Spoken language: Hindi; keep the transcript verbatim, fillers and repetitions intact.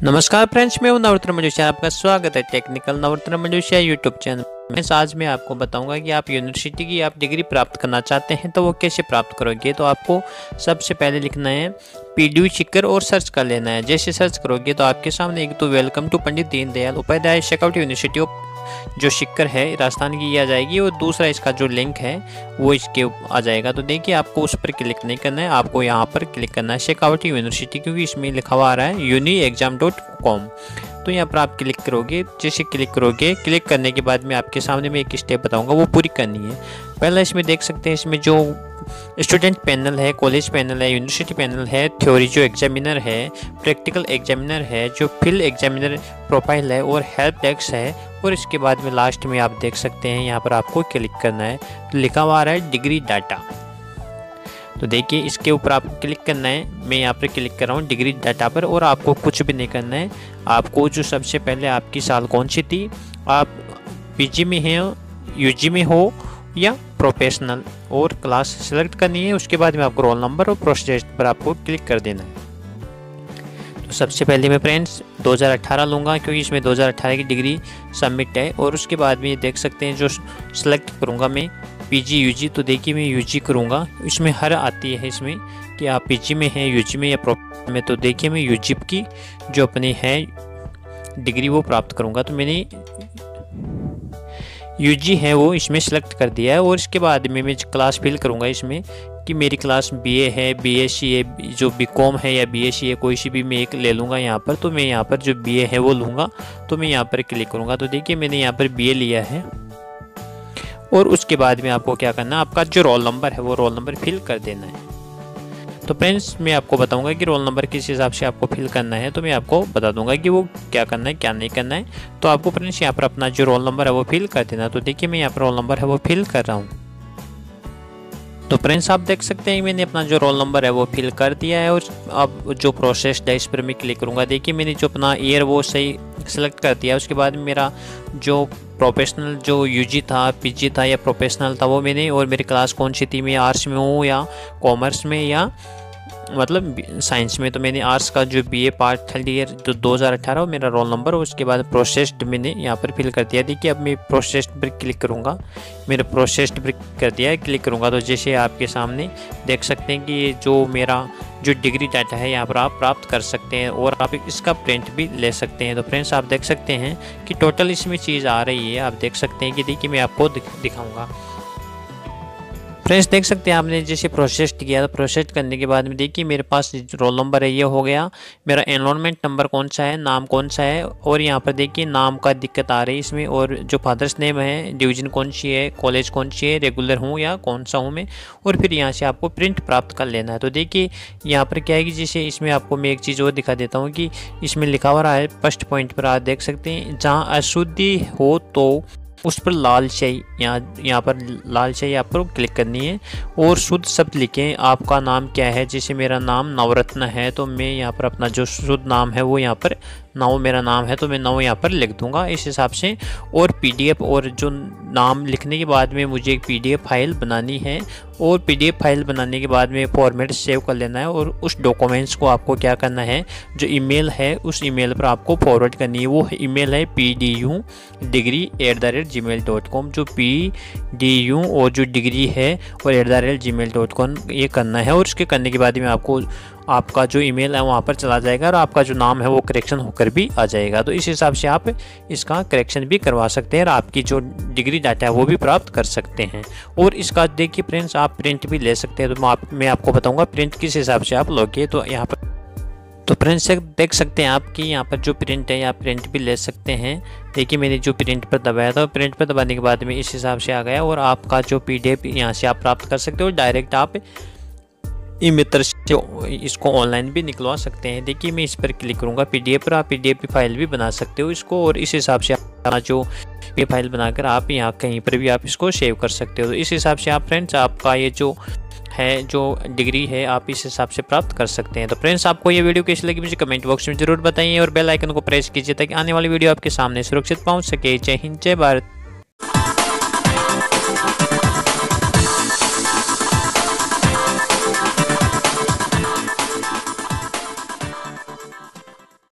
नमस्कार फ्रेंड्स, मैं हूं नवरत्न मजुशिया। आपका स्वागत है technical Navratna Majushiya YouTube channel में। आज मैं आपको बताऊंगा कि आप यूनिवर्सिटी की आप डिग्री प्राप्त करना चाहते हैं तो वो कैसे प्राप्त करोगे। तो आपको सबसे पहले लिखना है पीडीयू शिक्कर और सर्च कर लेना है। जैसे सर्च करोगे तो आपके सामने एक तो welcome to Pandit Deendayal Upadhyay Shekhawati University of जो शिक्कर है राजस्थान की ये आ जाएगी, और दूसरा इसका जो लिंक है वो इसके आ जाएगा। तो देखिए, आपको उस पर क्लिक नहीं करना है, आपको यहाँ पर क्लिक करना है शेखावटी यूनिवर्सिटी, क्योंकि इसमें लिखा हुआ आ रहा है यूनी एग्जाम डॉट कॉम। तो यहाँ पर आप क्लिक करोगे। जैसे क्लिक करोगे, क्लिक करने के बाद में आपके सामने में एक स्टेप बताऊंगा, वो पूरी करनी है। पहला इसमें देख सकते हैं, इसमें जो स्टूडेंट पैनल है, कॉलेज पैनल है, यूनिवर्सिटी पैनल है, थ्योरी जो एग्जामिनर है, प्रैक्टिकल एग्जामिनर है, जो फील्ड एग्जामिनर प्रोफाइल है, और हेल्प डेस्क है। और इसके बाद में लास्ट में आप देख सकते हैं यहाँ पर आपको क्लिक करना है, तो लिखा हुआ आ रहा है डिग्री डाटा। तो देखिए, इसके ऊपर आपको क्लिक करना है। मैं यहाँ पर क्लिक कर रहा हूँ डिग्री डाटा पर, और आपको कुछ भी नहीं करना है। आपको जो सबसे पहले आपकी साल कौन सी थी, आप पीजी में हैं, यूजी में हो या प्रोफेशनल, और क्लास सेलेक्ट करनी है। उसके बाद में आपको रोल नंबर और प्रोसेस पर आपको क्लिक कर देना है। तो सबसे पहले मैं फ्रेंड्स दो हज़ार अठारह लूँगा, क्योंकि इसमें दो हज़ार अठारह की डिग्री सबमिट है। और उसके बाद में देख सकते हैं जो सेलेक्ट करूँगा मैं पीजी यूजी, तो देखिए मैं यूजी करूँगा। इसमें हर आती है इसमें कि आप पीजी में हैं, यूजी में या प्रोफेशनल में। तो देखिए मैं यूजी की जो अपनी है डिग्री वो प्राप्त करूँगा। तो मैंने यूजी है वो इसमें सेलेक्ट कर दिया है। और इसके बाद में मैं क्लास फिल करूँगा इसमें कि मेरी क्लास बीए है, बीएससी है, जो बीकॉम है या बीएससी है, कोई सी भी मैं एक ले लूँगा यहाँ पर। तो मैं यहाँ पर जो बीए है वो लूँगा, तो मैं यहाँ पर क्लिक करूँगा। तो देखिए मैंने यहाँ पर बीए लिया है। और उसके बाद में आपको क्या करना है, आपका जो रोल नंबर है वो रोल नंबर फिल कर देना है। तो फ्रेंड्स मैं आपको बताऊंगा कि रोल नंबर किस हिसाब से आपको फिल करना है, तो मैं आपको बता दूंगा कि वो क्या करना है क्या नहीं करना है। तो आपको फ्रेंड्स यहाँ पर अपना जो रोल नंबर है वो फिल कर देना। तो देखिए मैं यहाँ पर रोल नंबर है वो फिल कर रहा हूँ। तो फ्रेंड्स आप देख सकते हैं मैंने अपना जो रोल नंबर है वो फिल कर दिया है। और अब जो प्रोसेस है इस पर मैं क्लिक करूँगा। देखिए मैंने जो अपना ईयर वो सही सेलेक्ट कर दिया। उसके बाद मेरा जो प्रोफेशनल जो यूजी था, पीजी था या प्रोफेशनल था वो मैंने, और मेरी क्लास कौन सी थी, मैं आर्ट्स में हूँ या कॉमर्स में या मतलब साइंस में। तो मैंने आर्ट्स का जो बीए पार्ट थर्ड ईयर जो दो हज़ार अठारह और मेरा रोल नंबर, और उसके बाद प्रोसेस्ड मैंने यहाँ पर फिल कर दिया। देखिए अब मैं प्रोसेस्ड पर क्लिक करूँगा। मेरा प्रोसेस्ड पर कर दिया है, क्लिक करूँगा तो जैसे आपके सामने देख सकते हैं कि ये जो मेरा जो डिग्री डाटा है यहाँ पर आप प्राप्त कर सकते हैं, और आप इसका प्रिंट भी ले सकते हैं। तो फ्रेंड्स आप देख सकते हैं कि टोटल इसमें चीज़ आ रही है। आप देख सकते हैं कि देखिए मैं आपको दिखाऊँगा। फ्रेंड्स देख सकते हैं आपने जैसे प्रोसेस किया, तो प्रोसेस करने के बाद में देखिए मेरे पास रोल नंबर है ये हो गया, मेरा एनरोलमेंट नंबर कौन सा है, नाम कौन सा है, और यहाँ पर देखिए नाम का दिक्कत आ रही है इसमें, और जो फादर्स नेम है, डिवीजन कौन सी है, कॉलेज कौन सी है, रेगुलर हूँ या कौन सा हूँ मैं। और फिर यहाँ से आपको प्रिंट प्राप्त कर लेना है। तो देखिए यहाँ पर क्या है कि जैसे इसमें आपको मैं एक चीज़ और दिखा देता हूँ कि इसमें लिखा हुआ है फर्स्ट पॉइंट पर आप देख सकते हैं, जहाँ अशुद्धि हो तो उस पर लाल शाही यहाँ यहाँ पर लाल शाही आपको क्लिक करनी है, और शुद्ध शब्द लिखें। आपका नाम क्या है, जैसे मेरा नाम नवरत्न है, तो मैं यहाँ पर अपना जो शुद्ध नाम है वो यहाँ पर नव मेरा नाम है, तो मैं नव यहाँ पर लिख दूंगा इस हिसाब से। और पीडीएफ, और जो नाम लिखने के बाद में मुझे एक पीडीएफ फाइल बनानी है, और पीडीएफ फाइल बनाने के बाद में फॉर्मेट सेव कर लेना है। और उस डॉक्यूमेंट्स को आपको क्या करना है, जो ईमेल है उस ईमेल पर आपको फॉरवर्ड करनी है। वो ईमेल है P D U degree at the rate Gmail dot com, जो पी डी यू और जो डिग्री है और at the rate Gmail dot com ये करना है। और उसके करने के बाद में आपको आपका जो ईमेल है वहाँ पर चला जाएगा, और आपका जो नाम है वो करेक्शन होकर भी आ जाएगा। तो इस हिसाब से आप इसका करेक्शन भी करवा सकते हैं, और आपकी जो डिग्री डाटा है वो भी प्राप्त कर सकते हैं। और इसका देखिए फ्रेंड्स आप प्रिंट भी ले सकते हैं। तो मैं, आप, मैं आपको बताऊंगा प्रिंट किस हिसाब से आप लोगे। तो यहाँ पर तो फ्रेंड्स देख सकते हैं आप कि यहाँ पर जो प्रिंट है आप प्रिंट भी ले सकते हैं। देखिए मैंने जो प्रिंट पर दबाया था, प्रिंट पर दबाने के बाद में इस हिसाब से आ गया, और आपका जो पीडीएफ यहाँ से आप प्राप्त कर सकते हो। डायरेक्ट आप ई मित्र से इसको ऑनलाइन भी निकलवा सकते हैं। देखिए मैं इस पर क्लिक करूँगा पीडीएफ पर, आप पीडीएफ की फाइल भी बना सकते हो इसको, और इस हिसाब से अपना जो ये फाइल बनाकर आप यहाँ कहीं पर भी आप इसको सेव कर सकते हो। तो इस हिसाब से आप फ्रेंड्स आपका ये जो है जो डिग्री है आप इस हिसाब से प्राप्त कर सकते हैं। तो फ्रेंड्स आपको ये वीडियो कैसी लगी मुझे कमेंट बॉक्स में जरूर बताइए, और बेल आइकन को प्रेस कीजिए ताकि आने वाली वीडियो आपके सामने सुरक्षित पहुँच सके। जय हिंद, जय भारत।